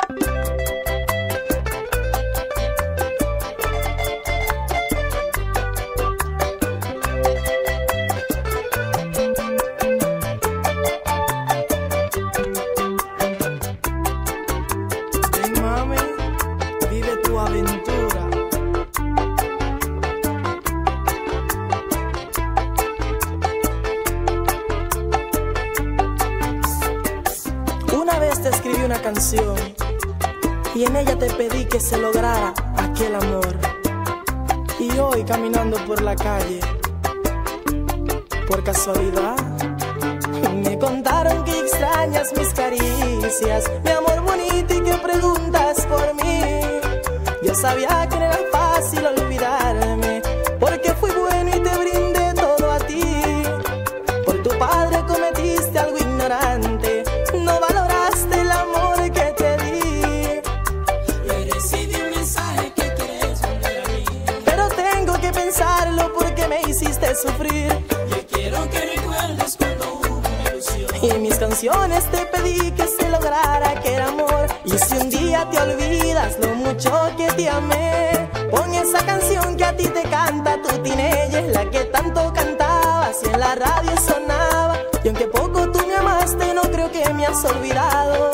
Te escribí una canción y en ella te pedí que se lograra aquel amor. Y hoy caminando por la calle, por casualidad, me contaron que extrañas mis caricias, mi amor bonito, y que preguntas por mí. Yo sabía que no era fácil olvidarme, porque fui bueno y te brindé todo a ti. Por tu padre cometiste algo ignorante, no valoraste el amor que te di. Y recibí un mensaje que quieres volver a mí, pero tengo que pensarlo porque me hiciste sufrir. yo quiero que recuerdes cuando hubo una ilusión. Y en mis canciones te pedí que se lograra aquel amor. Y si un día te olvidas lo mucho que te amé, pon esa canción que a ti te canta tu teenager, la que tanto cantabas y en la radio sonaba. Y aunque poco tú me amaste, no creo que me has olvidado.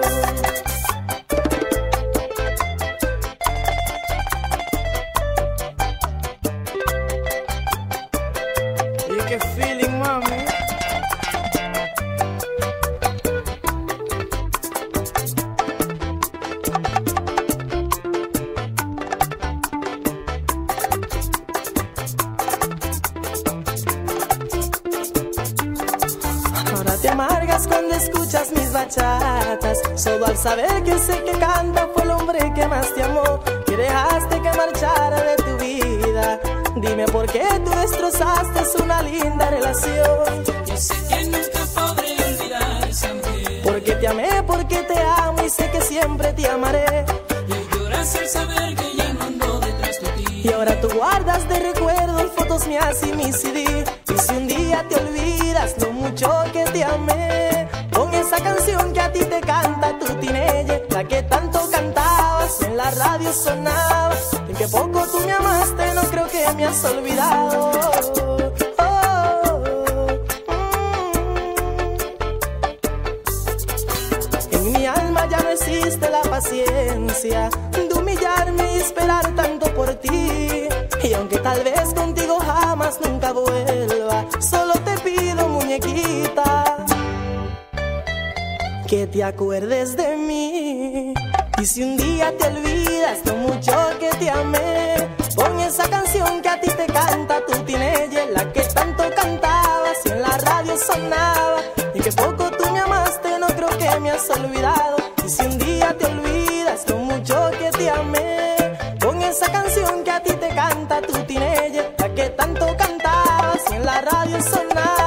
Y qué feeling, mami. Ahora te amargas cuando escuchas mis bachatas, solo al saber que sé que canta fue el hombre que más te amó, que dejaste que marchara de tu vida. Dime por qué tú destrozaste una linda relación. Yo sé que nunca podré olvidar esa mujer, Porque te amé, porque te amo y sé que siempre te amaré. y lloras al saber que ya no ando detrás de ti. Y ahora tú guardas de recuerdo fotos mías y mi CD. Y si un día te olvidas lo mucho que te amé, pon esa canción que a ti te canta tu teenager, la que tanto cantabas y en la radio sonaba. Y que poco tú me amaste, no creo que me has olvidado. En mi alma ya no existe la paciencia de humillarme y esperar tanto por ti. Y aunque tal vez contigo jamás nunca vuelva, solo te pido, muñequita, que te acuerdes de mí. Y si un día te olvidas lo mucho que te amé, pon esa canción que a ti te canta tu teenager, la que tanto cantabas y en la radio sonaba. Y que poco tú me amaste, no creo que me has olvidado. Y si un día te olvidas lo mucho que te amé, pon esa canción que a ti te canta tu teenager, la que tanto cantabas y en la radio sonaba.